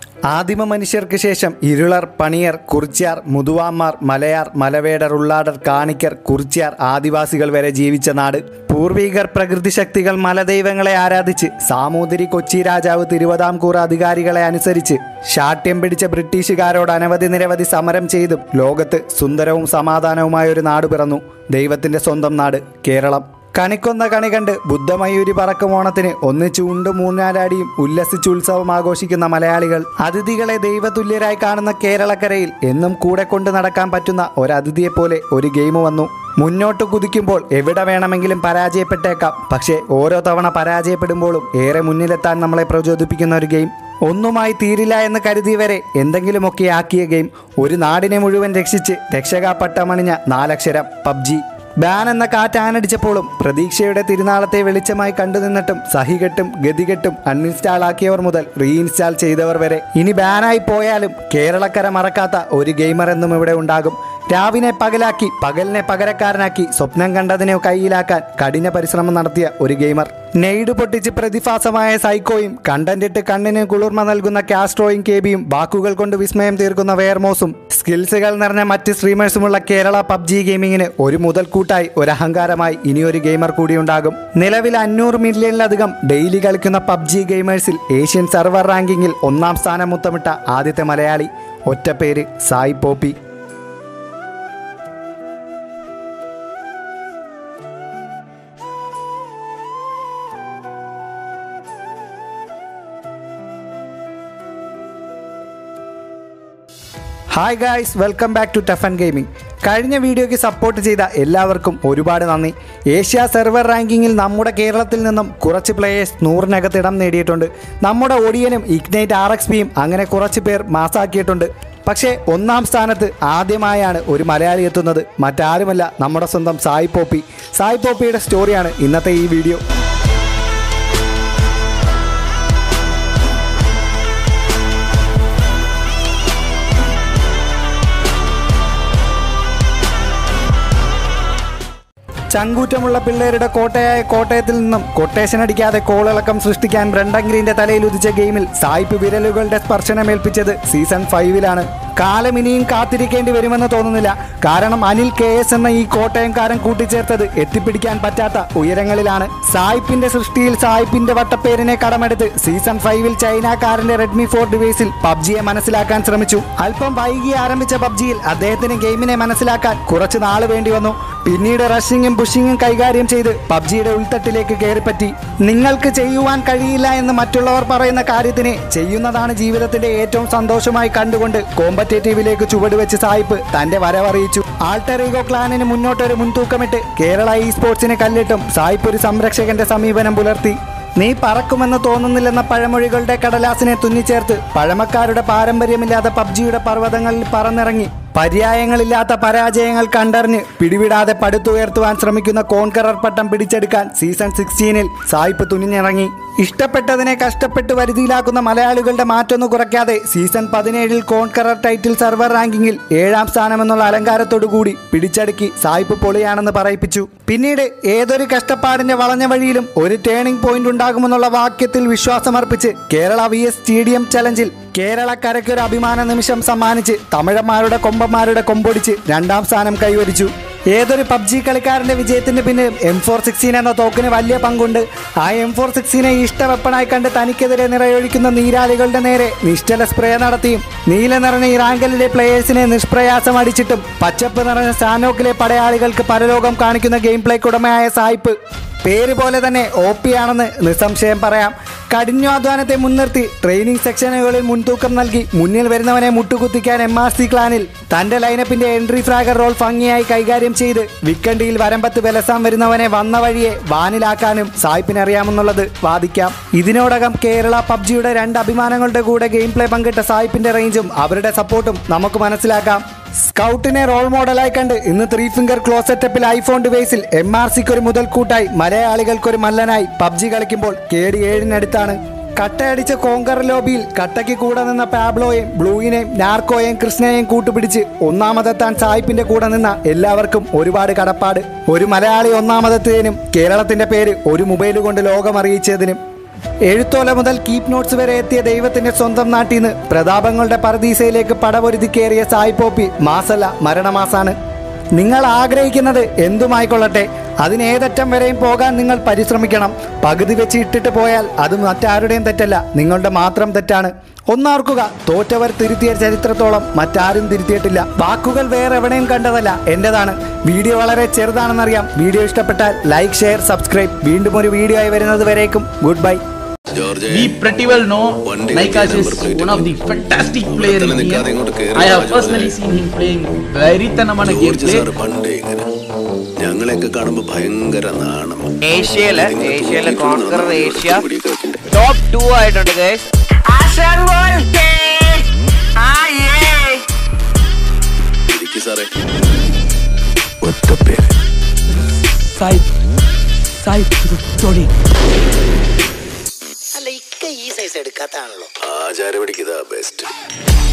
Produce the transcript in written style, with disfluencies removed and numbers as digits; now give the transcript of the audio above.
ആദിമ മനുഷ്യർക്ക് ശേഷം ഇരുളർ, പണിയർ, കുറിച്യാർ, മുതുവാന്മാർ, മലയാർ, മലവേടർ, ഉള്ളാടർ, കാണിക്കർ, കുറിച്യാർ, ആദിവാസികൾ വരെ ജീവിച്ച നാട്. പൂർവികർ പ്രകൃതി ശക്തികൾ, മലദൈവങ്ങളെ ആരാധിച്ച്, സാമൂതിരി കൊച്ചി രാജാവ്, തിരുവിതാംകൂർ അധികാരികളെ അനുസരിച്ച്, ശാഠ്യം പിടിച്ച ബ്രിട്ടീഷുകാരോട് നിരവധി സമരം ചെയ്തും ലോകത്ത് സുന്ദരവും സമാധാനവുമായ ഒരു നാട് പിറന്നു. ദൈവത്തിൻ്റെ സ്വന്തം നാട് കേരളം. കണിക്കൊന്ന കണി കണ്ട് ബുദ്ധമയൂരി പറക്കും ഓണത്തിന് ഒന്നിച്ച് ഉണ്ടും ഊഞ്ഞാലാടിയും ഉല്ലസിച്ച് ഉത്സവം ആഘോഷിക്കുന്ന മലയാളികൾ, അതിഥികളെ ദൈവതുല്യരായി കാണുന്ന കേരളക്കരയിൽ എന്നും കൂടെ കൊണ്ട് നടക്കാൻ പറ്റുന്ന ഒരതിഥിയെപ്പോലെ ഒരു ഗെയിം വന്നു. മുന്നോട്ട് കുതിക്കുമ്പോൾ എവിടെ വേണമെങ്കിലും പരാജയപ്പെട്ടേക്കാം. പക്ഷേ ഓരോ തവണ പരാജയപ്പെടുമ്പോഴും ഏറെ മുന്നിലെത്താൻ നമ്മളെ പ്രചോദിപ്പിക്കുന്ന ഒരു ഗെയിം. ഒന്നുമായി തീരില്ല എന്ന് കരുതിയവരെ എന്തെങ്കിലുമൊക്കെ ആക്കിയ ഗെയിം. ഒരു നാടിനെ മുഴുവൻ രക്ഷിച്ച് രക്ഷകാപ്പട്ടമണിഞ്ഞ 4 അക്ഷരം പബ്ജി. ബാൻ എന്ന കാറ്റാനടിച്ചപ്പോഴും പ്രതീക്ഷയുടെ തിരുനാളത്തെ വെളിച്ചമായി കണ്ടുനിന്നിട്ടും സഹികെട്ടും ഗതികെട്ടും അൺഇൻസ്റ്റാൾ ആക്കിയവർ മുതൽ റീഇൻസ്റ്റാൾ ചെയ്തവർ വരെ ഇനി ബാനായി പോയാലും കേരളക്കര മറക്കാത്ത ഒരു ഗെയിമർ എന്നും ഇവിടെ ഉണ്ടാകും. രാവിനെ പകലാക്കി, പകലിനെ പകരക്കാരനാക്കി, സ്വപ്നം കണ്ടതിനെ കയ്യിലാക്കാൻ കഠിന പരിശ്രമം നടത്തിയ ഒരു ഗെയിമർ. നെയ്ഡ് പൊട്ടിച്ച് പ്രതിഭാസമായ സൈക്കോയും, കണ്ടന്റിട്ട് കണ്ണിന് കുളിർമ നൽകുന്ന കാസ്ട്രോയും കേബിയും, വാക്കുകൾ കൊണ്ട് വിസ്മയം തീർക്കുന്ന വെയർമോസും, സ്കിൽസുകൾ നിറഞ്ഞ മറ്റ് സ്ട്രീമേഴ്സുമുള്ള കേരള പബ്ജി ഗെയിമിങ്ങിന് ഒരു മുതൽക്കൂട്ടായി, ഒരു അഹങ്കാരമായി ഇനിയൊരു ഗെയിമർ കൂടിയുണ്ടാകും. നിലവിൽ 500 മില്യണിലധികം ഡെയിലി കളിക്കുന്ന പബ്ജി ഗെയിമേഴ്സിൽ ഏഷ്യൻ സെർവർ റാങ്കിങ്ങിൽ 1ാം സ്ഥാനം മുത്തമിട്ട ആദ്യത്തെ മലയാളി. ഒറ്റ പേര് Sai Poppy. Hi guys, welcome back to tough and gaming. കഴിഞ്ഞ വീഡിയോയ്ക്ക് സപ്പോർട്ട് ചെയ്ത എല്ലാവർക്കും ഒരുപാട് നന്ദി. ഏഷ്യ സെർവർ റാങ്കിങ്ങിൽ നമ്മുടെ കേരളത്തിൽ നിന്നും കുറച്ച് പ്ലേയേഴ്സ് 100-നകത്ത് ഇടം നേടിയിട്ടുണ്ട്. നമ്മുടെ ഒടിയനും ഇഗ്നൈറ്റ് RXPയും അങ്ങനെ കുറച്ച് പേർ മാസാക്കിയിട്ടുണ്ട്. പക്ഷേ 1ാം സ്ഥാനത്ത് ആദ്യമായാണ് ഒരു മലയാളി എത്തുന്നത്. മറ്റാരുമല്ല, നമ്മുടെ സ്വന്തം സായി പോപ്പി. സായി പോപ്പിയുടെ സ്റ്റോറിയാണ് ഇന്നത്തെ ഈ വീഡിയോ. ചങ്കൂറ്റമുള്ള പിള്ളേരുടെ കോട്ടയായ കോട്ടയത്തിൽ നിന്നും കൊട്ടേഷൻ അടിക്കാതെ കോളിളക്കം സൃഷ്ടിക്കാൻ ബ്രണ്ടൻ തലയിൽ ഉദിച്ച ഗെയിമിൽ സായിപ്പ് വിരലുകളുടെ സ്പർശനമേൽപ്പിച്ചത് സീസൺ 5-ലാണ്. കാലം ഇനിയും കാത്തിരിക്കേണ്ടി വരുമെന്ന് തോന്നുന്നില്ല. കാരണം അനിൽ KS എന്ന ഈ കോട്ടയംകാരൻ കൂട്ടിച്ചേർത്തത് എത്തിപ്പിടിക്കാൻ പറ്റാത്ത ഉയരങ്ങളിലാണ്. സായിപ്പിന്റെ സൃഷ്ടിയിൽ സായിപ്പിന്റെ വട്ടപ്പേരിനെ കടമെടുത്ത് സീസൺ 5-ൽ ചൈനക്കാരന്റെ റെഡ്മി 4 ഡിവൈസിൽ പബ്ജിയെ മനസ്സിലാക്കാൻ ശ്രമിച്ചു. അല്പം വൈകി ആരംഭിച്ച പബ്ജിയിൽ അദ്ദേഹത്തിന് ഗെയിമിനെ മനസ്സിലാക്കാൻ കുറച്ച് നാൾ വേണ്ടി വന്നു. പിന്നീട് റഷിങ്ങും പുഷിങ്ങും കൈകാര്യം ചെയ്ത് പബ്ജിയുടെ ഉൾത്തട്ടിലേക്ക് കയറിപ്പറ്റി. നിങ്ങൾക്ക് ചെയ്യുവാൻ കഴിയില്ല എന്ന് മറ്റുള്ളവർ പറയുന്ന കാര്യത്തിനെ ചെയ്യുന്നതാണ് ജീവിതത്തിന്റെ ഏറ്റവും സന്തോഷമായി കണ്ടുകൊണ്ട് കോമ്പറ്റേറ്റീവിലേക്ക് ചുവടുവെച്ച് സായിപ്പ് തന്റെ വരവറിയിച്ചു. ആൾട്ടർ ഈഗോ ക്ലാനിന് മുന്നോട്ടൊരു മുൻതൂക്കമിട്ട് കേരള സ്പോർട്സിനെ കല്ലിട്ടും സായിപ്പ് ഒരു സംരക്ഷകന്റെ സമീപനം പുലർത്തി. നീ പറക്കുമെന്ന് തോന്നുന്നില്ലെന്ന പഴമൊഴികളുടെ കടലാസിനെ തുന്നിച്ചേർത്ത് പഴമക്കാരുടെ പാരമ്പര്യമില്ലാത്ത പബ്ജിയുടെ പർവ്വതങ്ങളിൽ പറന്നിറങ്ങി പര്യായങ്ങളില്ലാത്ത പരാജയങ്ങൾ കണ്ടറിഞ്ഞ് പിടിവിടാതെ പടുത്തുയർത്തുവാൻ ശ്രമിക്കുന്ന കോൺകറർ പട്ടം പിടിച്ചെടുക്കാൻ സീസൺ 16-ൽ സായിപ്പ് തുനിഞ്ഞിറങ്ങി. ഇഷ്ടപ്പെട്ടതിനെ കഷ്ടപ്പെട്ട് വരുതിയിലാക്കുന്ന മലയാളികളുടെ മാറ്റൊന്നു കുറയ്ക്കാതെ സീസൺ 17-ൽ കോൺകറർ ടൈറ്റിൽ സെർവർ റാങ്കിങ്ങിൽ 7ാം സ്ഥാനമെന്നുള്ള അലങ്കാരത്തോടു കൂടി പിടിച്ചടുക്കി സായിപ്പ് പൊളിയാണെന്ന് പറയിപ്പിച്ചു. പിന്നീട് ഏതൊരു കഷ്ടപ്പാടിന്റെ വളഞ്ഞ വഴിയിലും ഒരു ടേണിംഗ് പോയിന്റ് ഉണ്ടാകുമെന്നുള്ള വാക്യത്തിൽ വിശ്വാസമർപ്പിച്ച് കേരള VS സ്റ്റേഡിയം ചലഞ്ചിൽ കേരളക്കരയ്ക്കൊരു അഭിമാന നിമിഷം സമ്മാനിച്ച് തമിഴന്മാരുടെ കൊമ്പന്മാരുടെ കൊമ്പൊടിച്ച് 2ാം സ്ഥാനം കൈവരിച്ചു. ഏതൊരു പബ്ജി കളിക്കാരന്റെ വിജയത്തിന് പിന്നിൽ M416 എന്ന തോക്കിന് വലിയ പങ്കുണ്ട്. ആ M416 ഇഷ്ട വെപ്പണായി കണ്ട് തനിക്കെതിരെ നിറയൊഴിക്കുന്ന നീരാളികളുടെ നേരെ നിശ്ചല സ്പ്രേ നടത്തിയും നീല നിറഞ്ഞ ഇറാങ്കലിലെ പ്ലേയേഴ്സിനെ നിഷ്പ്രയാസം അടിച്ചിട്ടും പച്ചപ്പ് നിറഞ്ഞ സാനോക്കിലെ പടയാളികൾക്ക് പരലോകം കാണിക്കുന്ന ഗെയിം പ്ലേക്കുടമയായ സായിപ്പ് പേര് പോലെ തന്നെ OP ആണെന്ന് നിസ്സംശയം പറയാം. കഠിനാധ്വാനത്തെ മുൻനിർത്തി ട്രെയിനിങ് സെക്ഷനുകളിൽ മുൻതൂക്കം നൽകി മുന്നിൽ വരുന്നവനെ മുട്ടുകുത്തിക്കാൻ MRC ക്ലാനിൽ തന്റെ ലൈനപ്പിന്റെ എൻട്രി ഫ്രാഗർ റോൾ ഭംഗിയായി കൈകാര്യം ചെയ്ത് വിക്കണ്ടിയിൽ വരമ്പത്ത് വിലസാൻ വരുന്നവനെ വന്ന വഴിയെ വാനിലാക്കാനും സായിപ്പിനറിയാമെന്നുള്ളത് വാദിക്കാം. ഇതിനോടകം കേരള പബ്ജിയുടെ 2 അഭിമാനങ്ങളുടെ കൂടെ ഗെയിം പ്ലേ പങ്കിട്ട സായിപ്പിന്റെ റേഞ്ചും അവരുടെ സപ്പോർട്ടും നമുക്ക് മനസ്സിലാക്കാം. സ്കൗട്ടിനെ റോൾ മോഡലായി കണ്ട് ഇന്ന് 3 ഫിംഗർ ക്ലോസ് സെറ്റപ്പിൽ iPhone ഡിവൈസിൽ MRCക്ക് ഒരു മുതൽക്കൂട്ടായി മലയാളികൾക്കൊരു മല്ലനായി പബ്ജി കളിക്കുമ്പോൾ KD 7-നടുത്താണ്. കട്ടയടിച്ച കോങ്കർ ലോബിയിൽ കട്ടയ്ക്ക് കൂടെ നിന്ന പാബ്ലോയെയും ബ്ലൂയിനെയും നാർക്കോയെയും കൃഷ്ണയെയും കൂട്ടുപിടിച്ച് 1ാമതെത്താൻ സായിപ്പിന്റെ കൂടെ നിന്ന എല്ലാവർക്കും ഒരുപാട് കടപ്പാട്. ഒരു മലയാളി 1ാമതെത്തിയതിനും കേരളത്തിന്റെ പേര് ഒരു മൊബൈൽ കൊണ്ട് ലോകം അറിയിച്ചതിനും. എഴുത്തോല മുതൽ കീപ് നോട്ട്സ് വരെ എത്തിയ ദൈവത്തിന്റെ സ്വന്തം നാട്ടിൽ നിന്ന് പ്രതാപങ്ങളുടെ പർദീസയിലേക്ക് പടപൊരുതി കയറിയ സായി പോപ്പി മാസല്ല മരണമാസാണ്. നിങ്ങൾ ആഗ്രഹിക്കുന്നത് എന്തുമായിക്കൊള്ളട്ടെ, അതിനേതറ്റം വരെയും പോകാൻ നിങ്ങൾ പരിശ്രമിക്കണം. പകുതി വെച്ച് ഇട്ടിട്ട് പോയാൽ അത് മറ്റാരുടെയും തെറ്റല്ല, നിങ്ങളുടെ മാത്രം തെറ്റാണ്. ഒന്നോർക്കുക, തോറ്റവർ തിരുത്തിയ ചരിത്രത്തോളം മറ്റാരും തിരുത്തിയിട്ടില്ല. വാക്കുകൾ വേറെ എവിടെയും കണ്ടതല്ല, എൻ്റെതാണ്. വീഡിയോ വളരെ ചെറുതാണെന്നറിയാം. വീഡിയോ ഇഷ്ടപ്പെട്ടാൽ ലൈക്ക്, ഷെയർ, സബ്സ്ക്രൈബ്. വീണ്ടും ഒരു വീഡിയോ ആയി വരുന്നത് വരേക്കും good bye. We pretty well know Naikas is one of the fantastic players in India. I have personally seen him playing very തനമാണ് ഗെയിം പ്ലേ. ഞങ്ങളെയൊക്കെ കാണുമ്പോൾ ഭയങ്കര നാണം. ഏഷ്യയിലെ കോൺകറർ ഏഷ്യ ടോപ്പ് 2 ആയിട്ടുണ്ട് ഗൈസ്. ഇരിക്കു സാറേ, ഒറ്റ പേര് അല്ല ഇക്ക ഈ സൈസ് എടുക്കാത്താണല്ലോ. ആചാരപടിക്ക് ഇതാ ബെസ്റ്റ്.